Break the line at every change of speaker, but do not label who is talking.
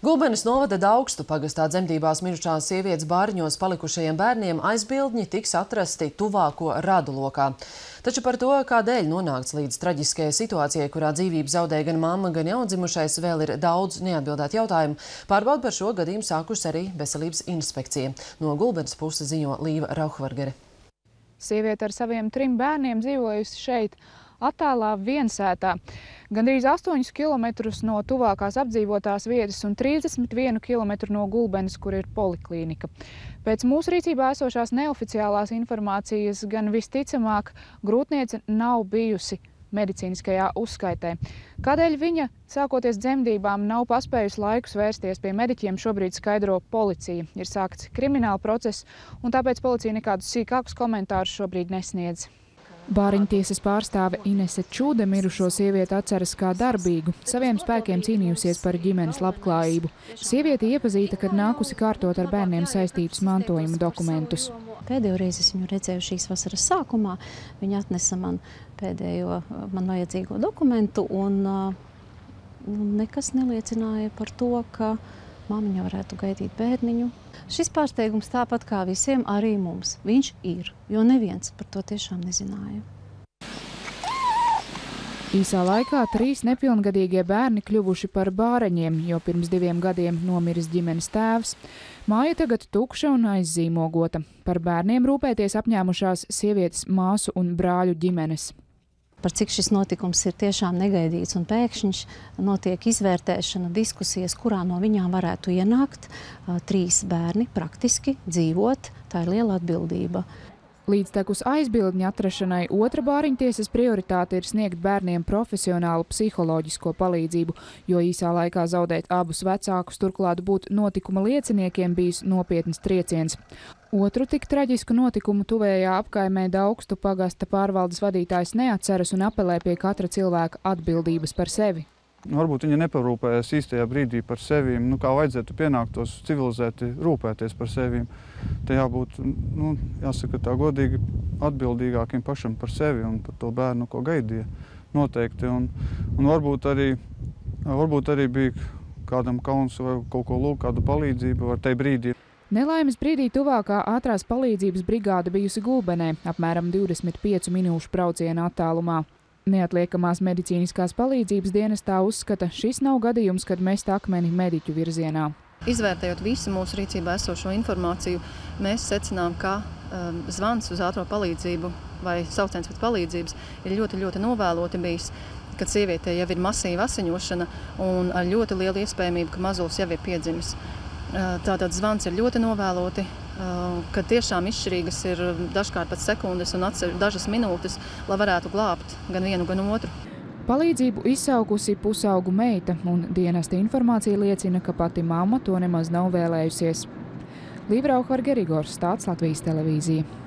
Gulbenes novada Daugstu pagastā dzemdībās mirušās sievietes bāriņos palikušajiem bērniem aizbildņi tiks atrasti tuvāko radu lokā. Taču par to, kādēļ nonākts līdz traģiskajai situācijai, kurā dzīvību zaudēja gan mamma, gan jaundzimušais, vēl ir daudz neatbildētu jautājumu. Pārbaudu par šo gadījumu sākusi arī Veselības inspekcija. No Gulbenes puses ziņo Līva Rauhvargere.
Sieviete ar saviem 3 bērniem dzīvojusi šeit, attālā viensētā, gandrīz 8 kilometrus no tuvākās apdzīvotās vietas un 31 kilometru no Gulbenes, kur ir poliklīnika. Pēc mūsu rīcībā esošās neoficiālās informācijas gan visticamāk grūtniece nav bijusi medicīniskajā uzskaitē. Kādēļ viņa, sākoties dzemdībām, nav paspējusi laikus vērsties pie mediķiem, šobrīd skaidro policija. Ir sākts krimināla process, un tāpēc policija nekādus sīkākus komentārus šobrīd nesniedz. Bāriņtiesas pārstāve Inese Čude mirušo sievieti atceras kā darbīgu, saviem spēkiem cīnījusies par ģimenes labklājību. Sievieti iepazīta, kad nākusi kārtot ar bērniem saistītus mantojuma dokumentus.
Pēdējo reizi es viņu redzēju šīs vasaras sākumā. Viņa atnesa man man vajadzīgo dokumentu, un nekas neliecināja par to, ka māmiņa varētu gaidīt bērniņu. Šis pārsteigums tāpat kā visiem arī mums. Viņš ir, jo neviens par to tiešām nezināja.
Īsā laikā 3 nepilngadīgie bērni kļuvuši par bāreņiem, jo pirms 2 gadiem nomiris ģimenes tēvs. Māja tagad tukša un aizzīmogota. Par bērniem rūpēties apņēmušās sievietes māsu un brāļu ģimenes.
Par cik šis notikums ir tiešām negaidīts un pēkšņš, notiek izvērtēšana, diskusijas, kurā no viņām varētu ienākt 3 bērni praktiski dzīvot. Tā ir liela atbildība.
Līdztekus aizbildņa atrašanai otra bāriņtiesas prioritāte ir sniegt bērniem profesionālu psiholoģisko palīdzību, jo īsā laikā zaudēt abus vecākus, turklāt būt notikuma lieciniekiem bijis nopietns trieciens. Otru tik traģisku notikumu tuvējā apkaimē Daugstu pagasta pārvaldes vadītājs neatceras un apelē pie katra cilvēka atbildības par sevi.
Varbūt viņa neparūpējas īstajā brīdī par sevīm, kā vajadzētu pienāktos civilizēti rūpēties par sevīm. Te jābūt, jāsaka tā godīgi, atbildīgākiem pašam par sevi un par to bērnu, ko gaidīja noteikti. Un varbūt arī bija kādam kauns vai kaut ko lūk, kādu palīdzību var tai brīdī.
Nelaimes brīdī tuvākā ātrās palīdzības brigāde bijusi Gulbenē, apmēram 25 minūšu brauciena attālumā. Neatliekamās medicīniskās palīdzības dienestā uzskata, šis nav gadījums, kad mest akmeni mediķu virzienā.
Izvērtējot visu mūsu rīcībā esošo informāciju, mēs secinām, ka zvans uz ātro palīdzību vai sauciens pēc palīdzības ir ļoti novēloti bijis, kad sievietē jau ir masīva asiņošana un ar ļoti lielu iespējamību, ka mazulis jau ir piedzimis. Tātad zvans ir ļoti novēloti, kad tiešām izšķirīgas ir dažkārt pat sekundes un dažas minūtes, lai varētu glābt gan vienu, gan otru.
Palīdzību izsaukusi pusaugu meita, un dienesta informācija liecina, ka pati mamma to nemaz nav vēlējusies. Līva Rauhvargere, Igors Stāts, Latvijas televīzija.